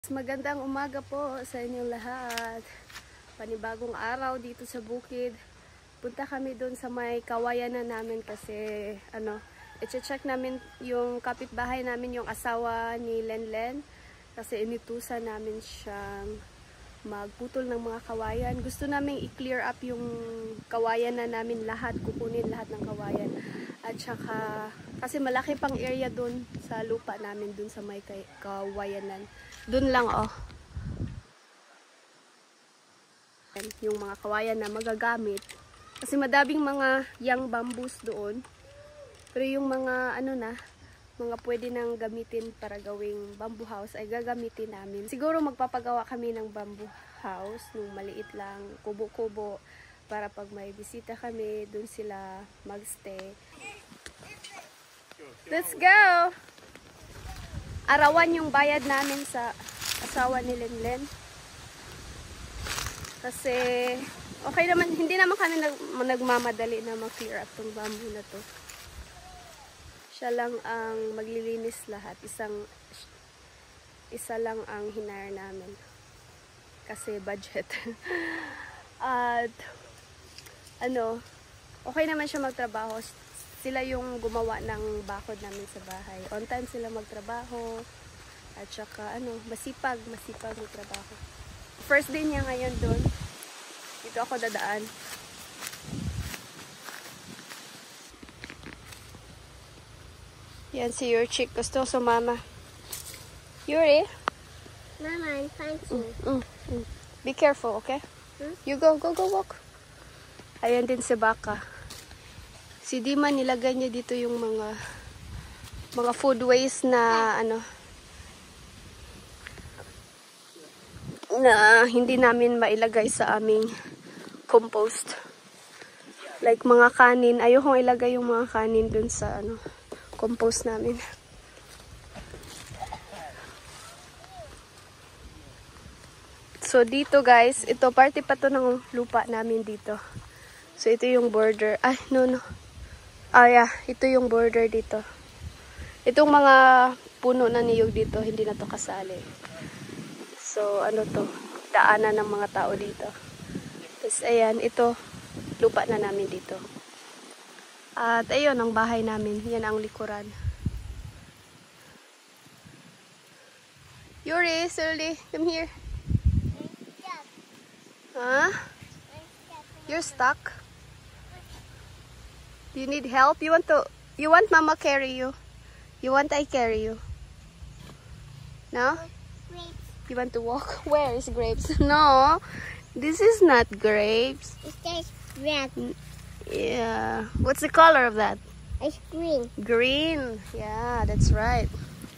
Magandang umaga po sa inyong lahat. Panibagong araw dito sa bukid. Punta kami doon sa may kawayan na namin kasi i-check namin yung kapitbahay namin, yung asawa ni Lenlen. Kasi inutusan namin siyang magputol ng mga kawayan. Gusto namin i-clear up yung kawayan na namin lahat, kukunin lahat ng kawayan. At saka, kasi malaki pang area doon sa lupa namin, doon sa may kawayanan. Doon lang yung mga kawayan na magagamit. Kasi madaming mga young bamboos doon. Pero yung mga mga pwede nang gamitin para gawing bamboo house ay gagamitin namin. Siguro magpapagawa kami ng bamboo house, nung maliit lang, kubo-kubo, para pag may bisita kami, doon sila magstay. Let's go! Arawan yung bayad namin sa asawa ni Lenlen. Kasi okay naman, hindi naman kami nagmamadali na mag-clear up tong bamboo na to. Siya lang ang maglilinis lahat. Isa lang ang hinire namin. Kasi budget. At okay naman siya magtrabaho. Sila yung gumawa ng bakod namin sa bahay. On time sila magtrabaho. At saka masipag magtrabaho. First day niya ngayon doon. Dito ako dadaan. Yan si your chick. Gusto sumama. Yuri? Mama, I'm fancy. Be careful, okay? You go walk. Ayan din si Baka. Si Dima, nilagay niya dito yung mga food waste na na hindi namin mailagay sa aming compost. Like mga kanin. Ayokong ilagay yung mga kanin dun sa compost namin. So dito guys, ito parte pa to ng lupa namin dito. So ito yung border. Ay, no. Ito yung border dito. Itong mga puno na niyog dito, hindi na to kasali. So to, daanan ng mga tao dito. Tapos ayan, ito lupa na namin dito. At ayun ang bahay namin. Yan ang likuran. Yuri, Surly, come here. Huh? You're stuck? Do you need help? You want Mama carry you? You want I carry you? No? Grapes. You want to walk? Where is grapes? No. This is not grapes. It says red. Yeah. What's the color of that? It's green. Green. Yeah, that's right.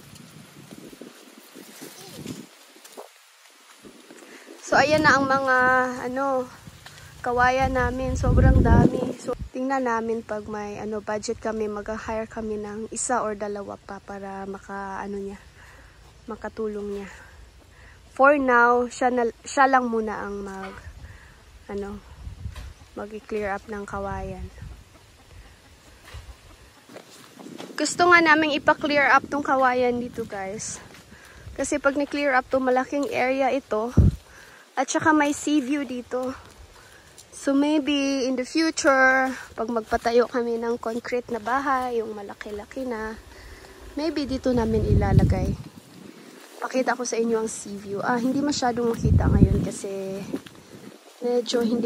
So ayan na ang mga kawayan namin, sobrang dami. So tingnan namin pag may budget kami, mag-hire kami ng isa or dalawa pa para makatulong niya. For now, siya lang muna ang mag-clear up ng kawayan. Gusto nga namin ipa-clear up tong kawayan dito, guys. Kasi pag ni-clear up to, malaking area ito. At saka may sea view dito. So maybe in the future, pag magpatayo kami ng concrete na bahay, yung malaki-laki na, maybe dito namin ilalagay. Pakita ko sa inyo ang sea view. Hindi masyadong makita ngayon kasi medyo hindi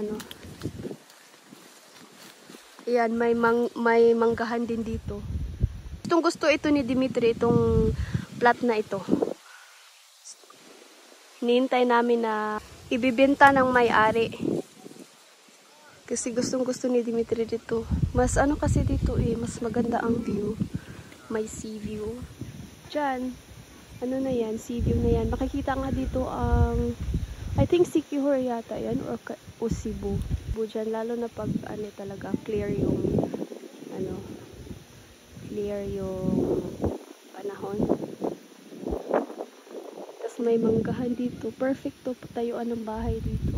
Ayan, may manggahan din dito. Gusto ito ni Dimitri, itong plot na ito. Hinihintay namin na ibibenta ng may-ari. Kasi gustong-gusto ni Dimitri dito. Mas kasi dito mas maganda ang view. May sea view. Diyan. Na yan? Sea view na yan. Makikita nga dito ang I think Siquijor yata yan o Cebu. Diyan, lalo na pag talaga clear yung panahon. Tapos may manggahan dito. Perfect to patayuan ng bahay dito.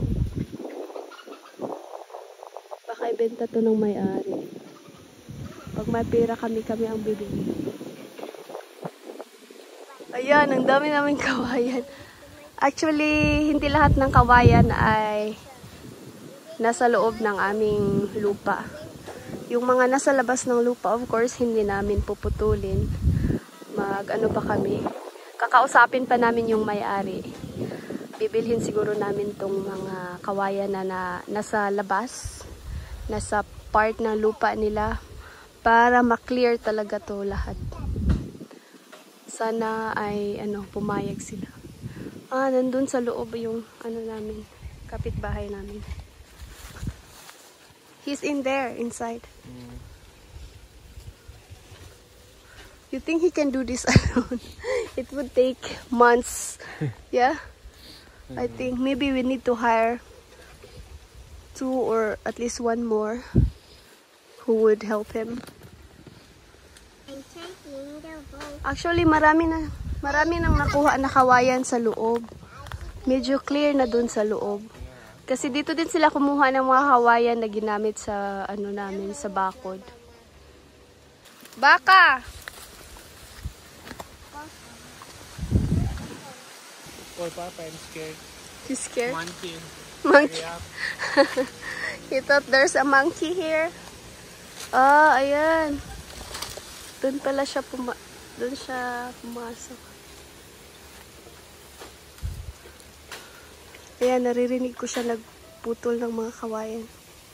Baka ibenta to ng may-ari. Pag may pera kami ang bibili. Ayan, ang dami namin kawayan. Actually, hindi lahat ng kawayan ay nasa loob ng aming lupa. Yung mga nasa labas ng lupa, of course, hindi namin puputulin. Mag-ano pa kami. Kakausapin pa namin yung may-ari. Bibilhin siguro namin tong mga kawayan na nasa labas. Nasa part ng lupa nila. Para ma-clear talaga to lahat. Sana ay pumayag sila. Nandun sa loob yung namin, kapitbahay namin. He's in there, inside. You think he can do this alone? It would take months. Yeah? I think maybe we need to hire 2 or at least 1 more who would help him. I'm taking the boat. Actually, marami nang nakuha na kawayan sa loob. Medyo clear na dun sa loob. Kasi dito din sila kumuha ng mga kawayan na ginamit sa namin, sa bakod. Baka! Poor Papa, I'm scared. You scared? Monkey. Monkey. Hurry up. He thought there's a monkey here. Ayan. Doon pala siya pumasok. Ayan, naririnig ko siya nagputol ng mga kawayan.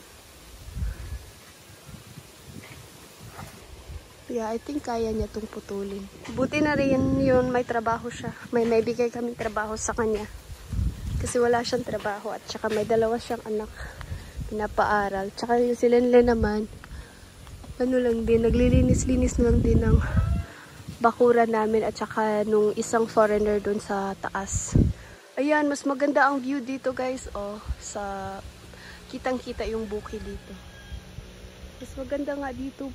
Yeah, I think kaya niya itong putulin. Buti na rin yun, may trabaho siya. May bigay kaming trabaho sa kanya. Kasi wala siyang trabaho at saka may 2 siyang anak. Pinapaaral. Tsaka yung si Lenlen naman, lang din, naglilinis-linis lang din ng bakuran namin at saka nung isang foreigner dun sa taas. Ayan, mas maganda ang view dito guys. Sa kitang-kita yung bukid dito. Mas maganda nga dito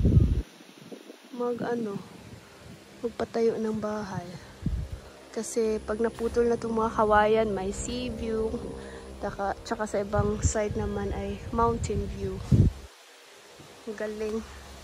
magpatayo ng bahay. Kasi pag naputol na itong mga kawayan, may sea view. Tsaka sa ibang side naman ay mountain view. Galing.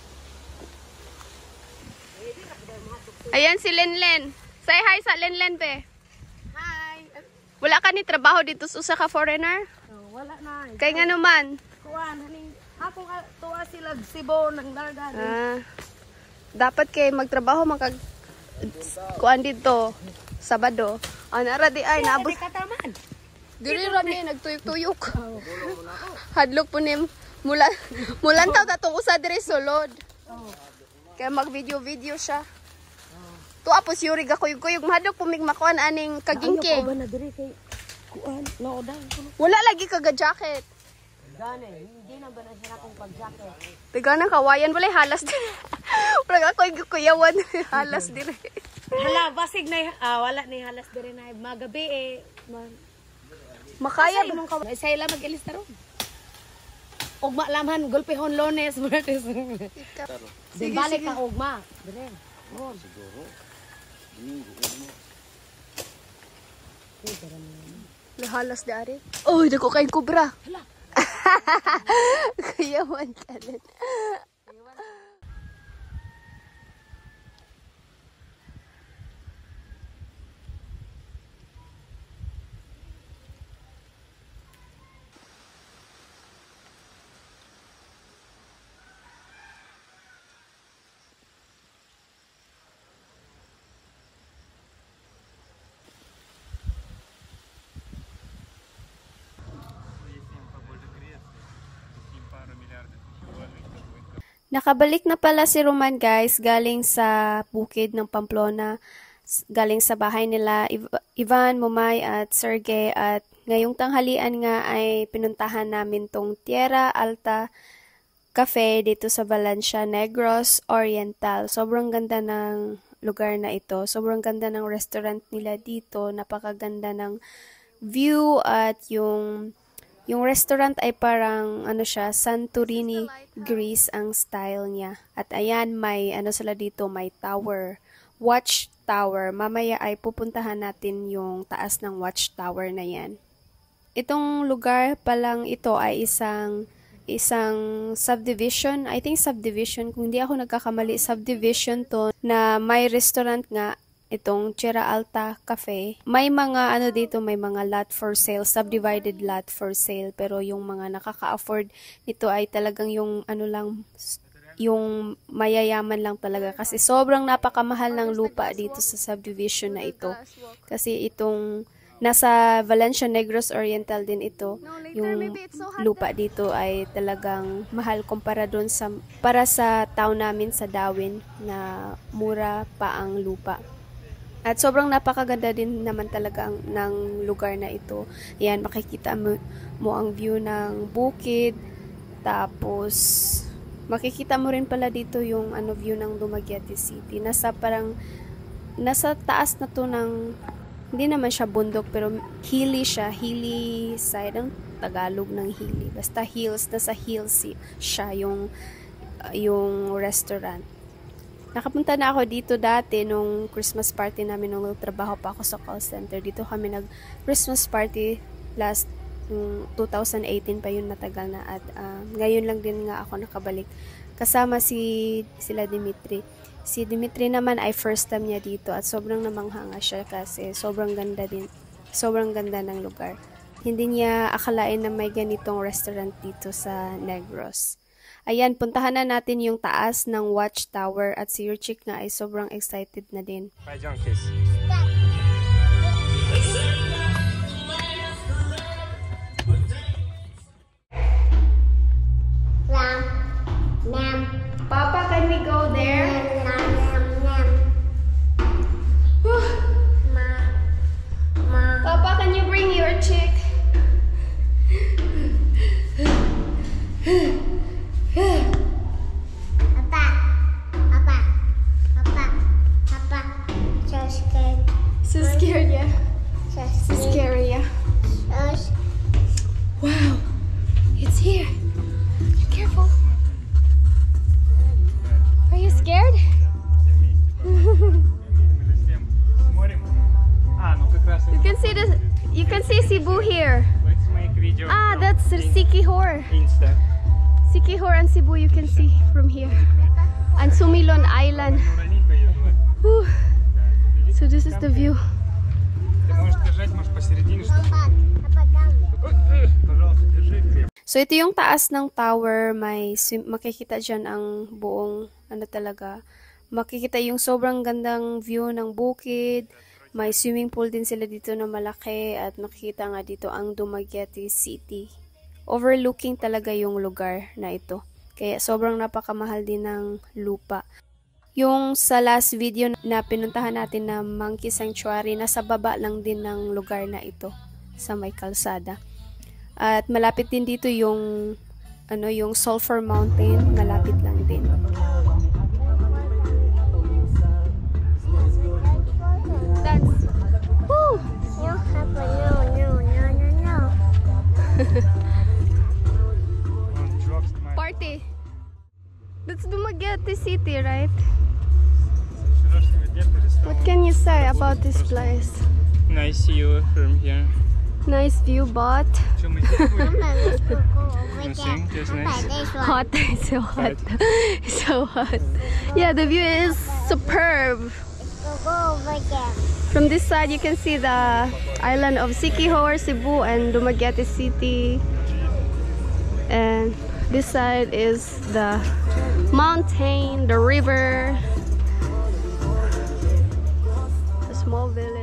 Ayan si Lenlen. Say hi sa Lenlen, be. Hi. Wala ka ni trabaho dito sa usa ka foreigner? Wala na. Kay nga naman. Kuan haning ako tuwa sila Cebu nang dagat. Dapat kay magtrabaho kuan dito Sabado. Ara di ay naabot. Kataman. Diri rami nagtuyok-tuyok. Hadlok po nim mulan taw tatong usa diri sulod. Kaya mag-video siya. Tuwa po si Yuri gakuyog-kuyog mahadlok po mig makuan aning kagingking. Ba na diri kay kuan no daw. Wala lagi kaga jacket. Gani, hindi na ba na siya akong pag-jacket. Tiga ng kawayan walay halas din. Wala ako kuyawan halas dire. Hala, basig na wala ni halas diri na magabi Makaya ba? imong kaway say la mag-ilista ron. Ugma lamhan gulpihon Lones Martes. Sige, balik ka ugma. Dire. Ron. Lahalas di ari. Oy, dako kay kubra. Hala. Kuyawan ka din. Nakabalik na pala si Roman guys, galing sa bukid ng Pamplona, galing sa bahay nila Ivan, Mumay at Sergey, at ngayong tanghalian nga ay pinuntahan namin tong Tierra Alta Cafe dito sa Valencia, Negros Oriental. Sobrang ganda ng lugar na ito, sobrang ganda ng restaurant nila dito, napakaganda ng view at yung restaurant ay parang siya, Santorini, Greece ang style niya. At ayan, may sila dito, may tower, watch tower. Mamaya ay pupuntahan natin yung taas ng watch tower na yan. Itong lugar palang ito ay isang subdivision, I think subdivision, kung hindi ako nagkakamali, subdivision to na may restaurant nga itong Tierra Alta Cafe. May mga ano dito, may mga lot for sale, subdivided lot for sale, pero yung mga nakaka-afford nito ay talagang yung ano lang, yung mayayaman lang talaga kasi sobrang napakamahal ng lupa dito sa subdivision na ito. Kasi itong nasa Valencia Negros Oriental din ito. Yung lupa dito ay talagang mahal kumpara doon sa para sa town namin sa Darwin na mura pa ang lupa. At sobrang napakaganda din naman talaga ng lugar na ito. Ayan, makikita mo ang view ng bukid. Tapos makikita mo rin pala dito yung ano view ng Dumaguete City. Nasa taas na to ng, hindi naman siya bundok pero hilly siya, hilly side ang Tagalog ng hilly. Basta hills, nasa hills siya yung restaurant. Nakapunta na ako dito dati nung Christmas party namin nung trabaho pa ako sa call center. Dito kami nag Christmas party last 2018 pa yun, matagal na, at ngayon lang din nga ako nakabalik kasama sila Dimitri. Si Dimitri naman ay first time niya dito at sobrang namanghanga siya kasi sobrang ganda ng lugar. Hindi niya akalain na may ganitong restaurant dito sa Negros. Ayan, puntahan na natin yung taas ng Watchtower at si Yurchik nga ay sobrang excited na din. Papa, can we go there? Papa, can you bring your chick? So scared, yeah. So scary, yeah. Wow, it's here. Careful. Are you scared? You can see Cebu here. Ah, that's Siquijor. Siquijor and Cebu you can see from here. And Sumilon Island. Whew. So this is the view. So ito yung taas ng tower, makikita dyan ang buong talaga. Makikita yung sobrang gandang view ng bukid. May swimming pool din sila dito na malaki at makikita nga dito ang Dumaguete City. Overlooking talaga yung lugar na ito. Kaya sobrang napakamahal din ng lupa. Yung sa last video na pinuntahan natin na Monkey Sanctuary, nasa baba lang din ng lugar na ito sa may kalsada. At malapit din dito yung yung Sulphur Mountain, malapit lang din. Party. That's Dumaguete City, right? What can you say about this place? Nice view from here. Nice view, but hot. It's so hot. It's so hot. Yeah, the view is superb. From this side, you can see the island of Siquijor, Cebu, and Dumaguete City. And this side is the mountain, the river, a small village.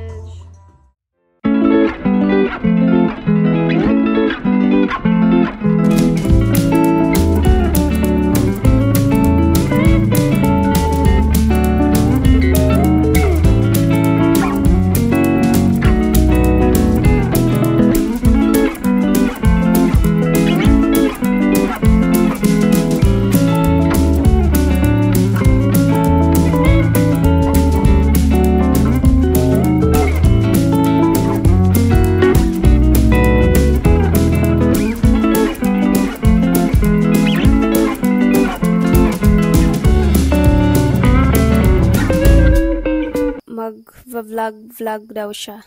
Vlog daw siya.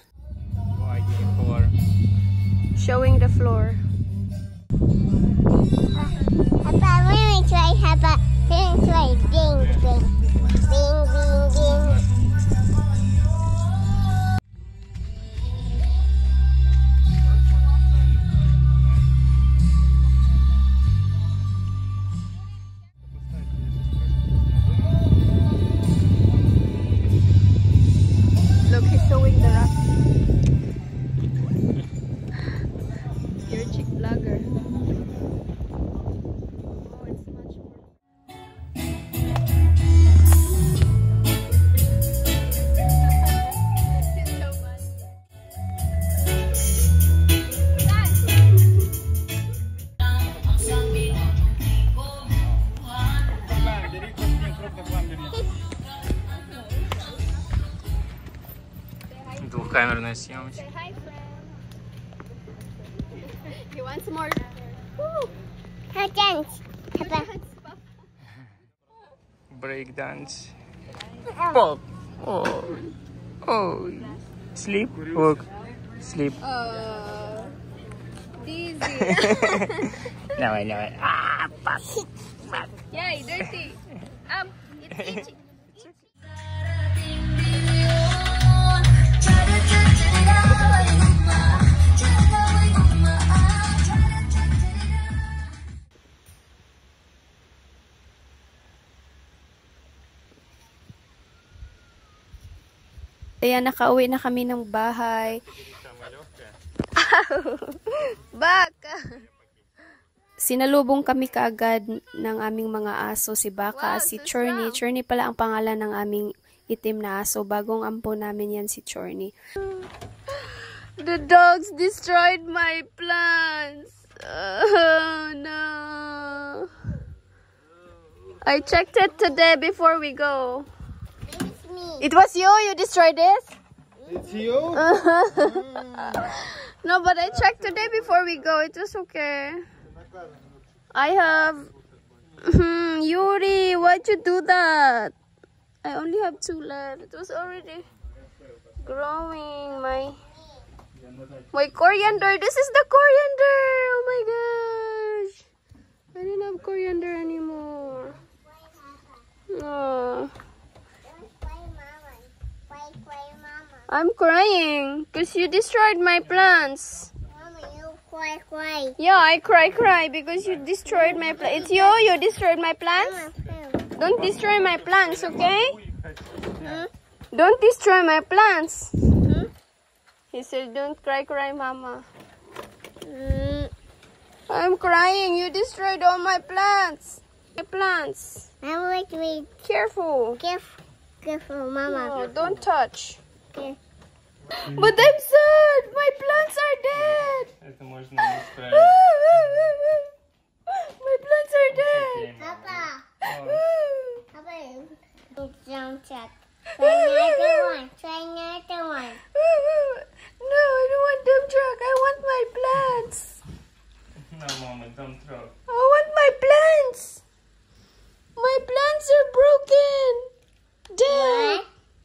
Showing the floor. Papa, when we try, Papa, ding, ding, ding, ding, ding, ding. Nagarna siya. Say hi, friend. He wants more. Woo! Dance. Papa. Break dance. Pop. Oh. Oh. Sleep. Work. Sleep. Dizzy. No. Ah, pop. Yay, dirty. It's itchy. Ayan, nakauwi na kami ng bahay. Baka! Sinalubong kami kaagad ng aming mga aso, si Baka, si Chorny. Chorny pala ang pangalan ng aming itim na aso. Bagong ampo namin yan si Chorny. The dogs destroyed my plants. Oh, no. I checked it today before we go. It's me. It was you? You destroyed this? It's you? No, but I checked today before we go. It was okay. I have... Yuri, why'd you do that? I only have 2 left. It was already growing. My coriander. This is the coriander. Oh my gosh. I didn't have coriander anymore. Oh. Cry, Mama. I'm crying because you destroyed my plants. Mama, you cry. Yeah, I cry because you destroyed my plants. It's you destroyed my plants. Don't destroy my plants, okay? Don't destroy my plants. He said, don't cry, Mama. I'm crying. You destroyed all my plants. My plants. Mama, wait. Careful. Careful, Mama. No, don't touch. Okay. But I'm sad. My plants are dead. Это можно не исправить. My plants are dead. Papa. Oh. Papa, don't check. Try another one. No, I don't want dump truck. I want my plants. No, Mama, don't throw. I want my plants. My plants are broken. Dead.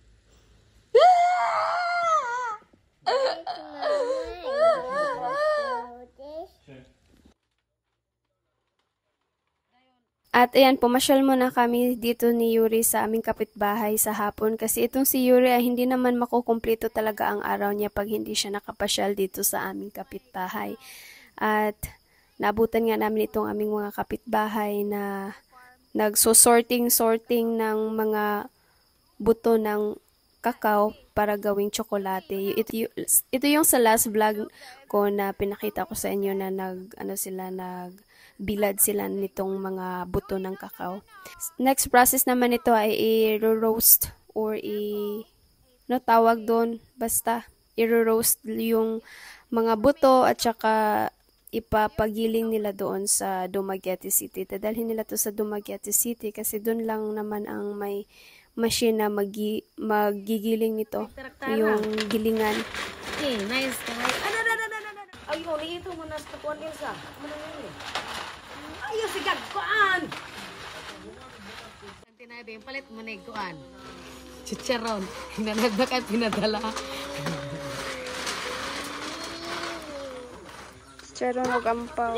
At ayan, pumasyal muna kami dito ni Yuri sa aming kapitbahay sa hapon kasi itong si Yuri ay hindi naman makukumpleto talaga ang araw niya pag hindi siya nakapasyal dito sa aming kapitbahay. At naabutan nga namin itong aming mga kapitbahay na nagso-sorting ng mga buto ng kakao para gawing tsokolate. Ito yung sa last vlog ko na pinakita ko sa inyo na nagbilad sila nitong mga buto ng kakao. Next process naman ito ay i-roast or tawag doon, basta i-roast yung mga buto at saka ipapagiling nila doon sa Dumaguete City. Dadalhin nila to sa Dumaguete City kasi doon lang naman ang may machine na magigiling nito, yung gilingan. Okay, nice. Ay, uli ito mo na sa kuwan din sa. Ayaw, sigag, kuwan! Tinabi, yung palit mo na yung kuwan. Chicharon. Hinanagda kayo pinadala. Chicharon o gampaw.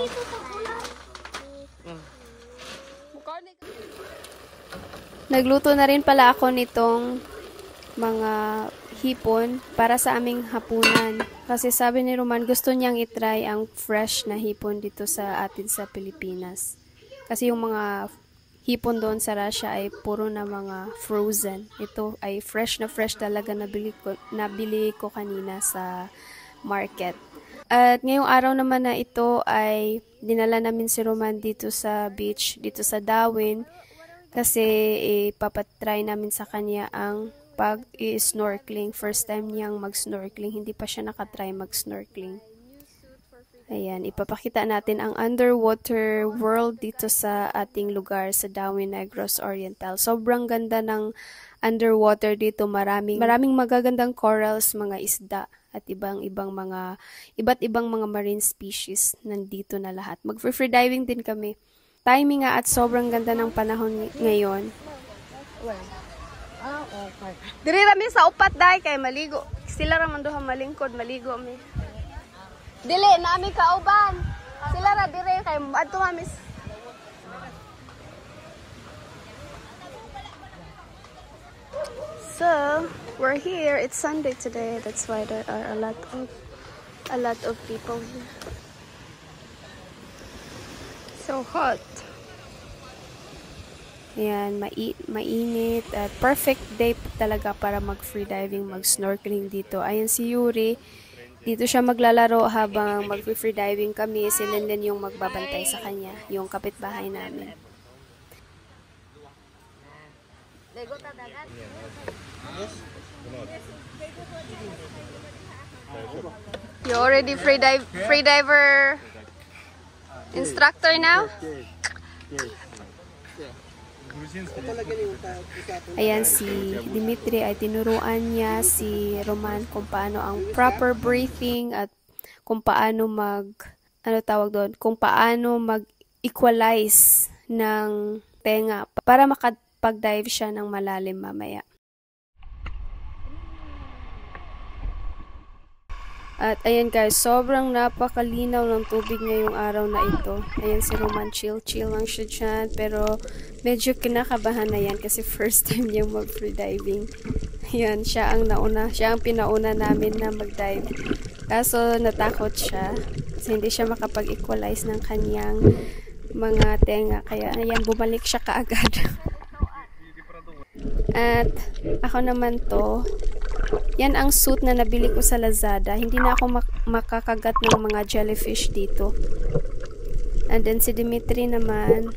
Nagluto na rin pala ako nitong mga hipon para sa aming hapunan. Kasi sabi ni Roman, gusto niyang itry ang fresh na hipon dito sa atin sa Pilipinas. Kasi yung mga hipon doon sa Russia ay puro na mga frozen. Ito ay fresh talaga nabili ko kanina sa market. At ngayong araw naman na ito ay dinala namin si Roman dito sa beach, dito sa Darwin. Kasi ipapatry namin sa kanya ang pag-snorkeling. First time niyang mag-snorkeling. Hindi pa siya nakatry mag-snorkeling. Ayan, ipapakita natin ang underwater world dito sa ating lugar sa Darwin, Negros Oriental. Sobrang ganda ng underwater dito. Maraming magagandang corals, mga isda. at iba't ibang mga marine species nandito na lahat. Mag-free diving din kami. Timing nga at sobrang ganda ng panahon ngayon. Okay. Diri rami sa upat dai kay maligo. Sila ra man duha malingkod, maligo mi. Dili na mi kauban. Sila ra dire kay adto kami. So, we're here. It's Sunday today. That's why there are a lot of people here. So hot. Ayan, mainit at perfect day talaga para mag-free diving, mag-snorkeling dito. Ayan si Yuri. Dito siya maglalaro habang mag-free diving kami. Si Linlin yung magbabantay sa kanya, yung kapitbahay namin. You already free diver instructor now? Ayan si Dimitri ay tinuruan niya si Roman kung paano ang proper breathing at kung paano kung paano mag-equalize ng tenga para makapag-dive siya ng malalim mamaya. At ayan guys, sobrang napakalinaw ng tubig ngayong araw na ito. Ayan si Roman, chill lang siya dyan. Pero medyo kinakabahan na yan kasi first time niya mag-free diving. Ayan, siya ang pinauna namin na mag-dive. Kaso natakot siya kasi hindi siya makapag-equalize ng kanyang mga tenga. Kaya ayan, bumalik siya kaagad. At ako naman yan ang suit na nabili ko sa Lazada. Hindi na ako makakagat ng mga jellyfish dito. And then si Dimitri naman,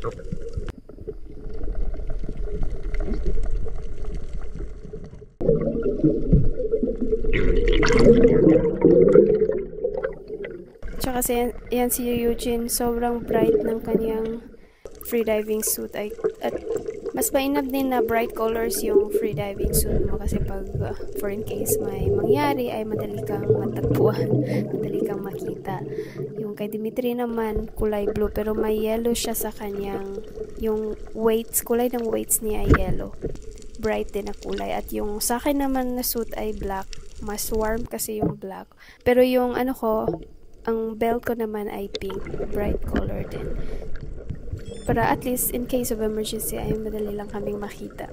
tsaka yan si Eugene, sobrang bright ng kanyang freediving suit at mas mainam din na bright colors yung freediving suit mo kasi pag for in case may mangyari ay madali kang matagpuan, madali kang makita. Yung kay Dimitri naman kulay blue pero may yellow siya sa kanyang yung weights, kulay ng weights niya ay yellow. Bright din na kulay at yung sa akin naman na suit ay black. Mas warm kasi yung black. Pero yung ang belt ko naman ay pink, bright color din. Para at least in case of emergency ay madali lang kaming makita.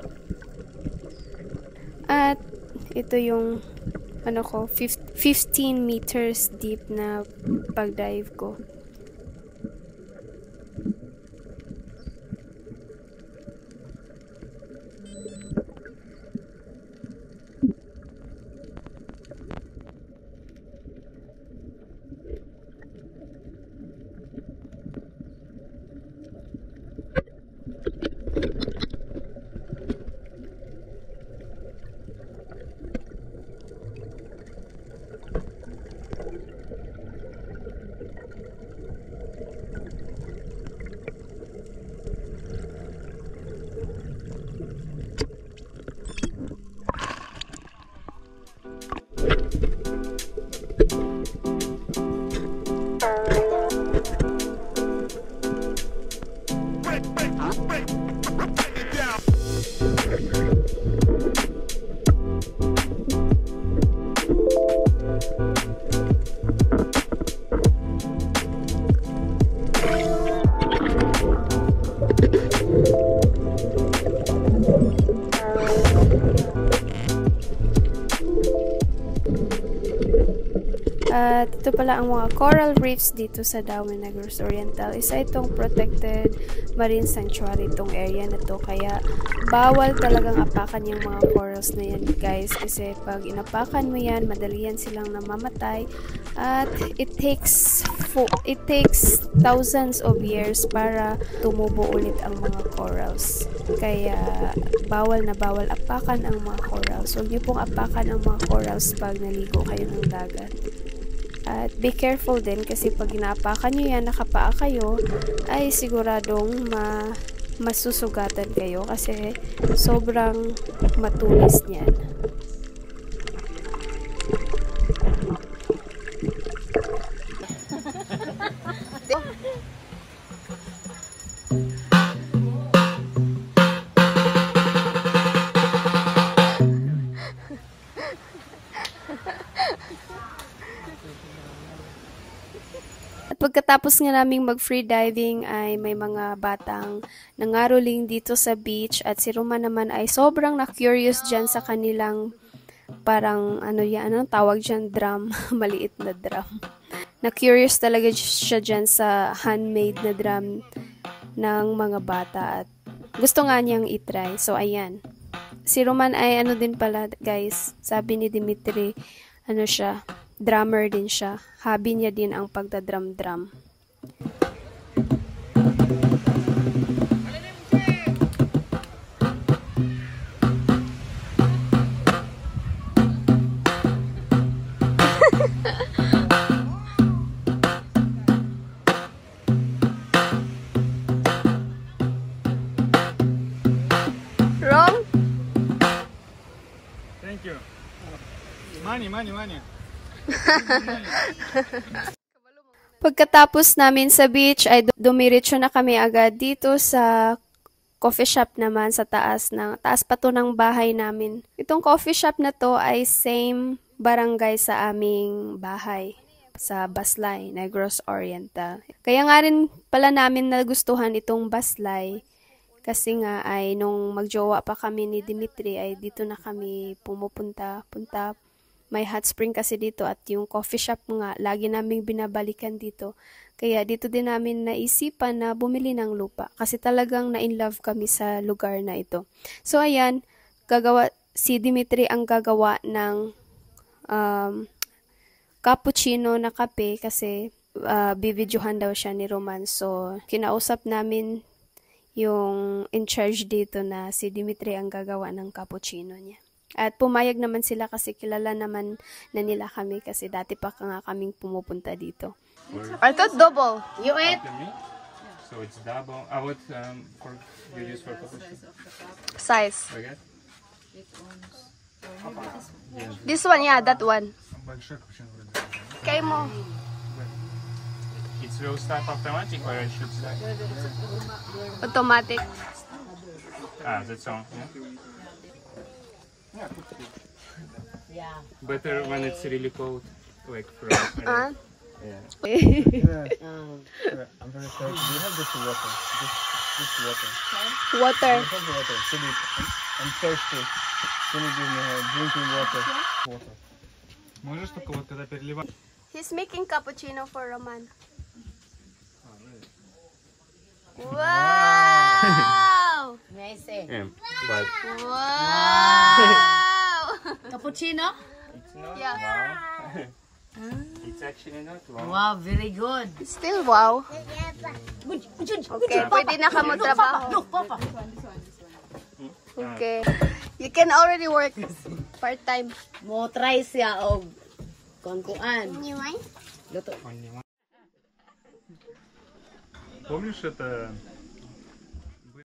At ito yung 15 meters deep na pag-dive ko. At ito pala ang mga coral reefs dito sa Darwin Negros Oriental. Isa itong protected marine sanctuary itong area na to. Kaya bawal talagang apakan yung mga corals na yan guys. Kasi pag inapakan mo yan, madali yan silang namamatay. At it takes thousands of years para tumubo ulit ang mga corals. Kaya bawal na bawal apakan ang mga corals. Huwag niyo pong apakan ang mga corals pag naligo kayo ng dagat. At be careful din kasi pag inaapakan nyo yan, nakapaa kayo, ay siguradong masusugatan kayo kasi sobrang matulis niyan. At pagkatapos nga naming mag-free diving ay may mga batang nangaroling dito sa beach at si Roman naman ay sobrang na-curious dyan sa kanilang parang ano yan, anong tawag dyan, drum, maliit na drum. Na-curious talaga siya dyan sa handmade na drum ng mga bata at gusto nga niyang itry. So ayan. Si Roman ay ano din pala guys, sabi ni Dimitri, ano siya, drummer din siya. Hobby niya din ang pagdadrum-drum. Wrong? Thank you. Money. Pagkatapos namin sa beach ay dumiretso na kami agad dito sa coffee shop naman sa taas pa to ng bahay namin. Itong coffee shop na to ay same barangay sa aming bahay sa Baslay, Negros Oriental. Kaya nga rin pala namin nagustuhan itong Baslay kasi nga ay nung magjowa pa kami ni Dimitri ay dito na kami punta. May hot spring kasi dito at yung coffee shop nga, lagi naming binabalikan dito. Kaya dito din namin naisipan na bumili ng lupa kasi talagang na-in-love kami sa lugar na ito. So ayan, si Dimitri ang gagawa ng cappuccino na kape kasi bibidyohan daw siya ni Roman. So kinausap namin yung in charge dito na si Dimitri ang gagawa ng cappuccino niya. At pumayag naman sila kasi kilala naman na nila kami kasi dati pa nga kaming pumupunta dito. I thought double. You ate? So it's double. What for you use for cappuccino? Size. Forget? This one, yeah, that one. Kay mo. It's will start automatic or it should start? Automatic. That's all. Yeah. Better when it's really cold, like frost. Yeah. I'm very sorry. Do you have this water? This water. Water. I have the water. Can you, I'm thirsty. Can you give me drinking water? Water. Можешь только вот когда переливать? He's making cappuccino for Roman. Wow! Amazing. Yeah, but Wow! Cappuccino? it's not Yeah. wow. It's actually not wow. Wow, very good. Still wow. Okay, pwede na ka mo trabaho. Look, Papa. Okay. You can already work part-time. Mo try siya og kuan. You want? Luto. Помнишь это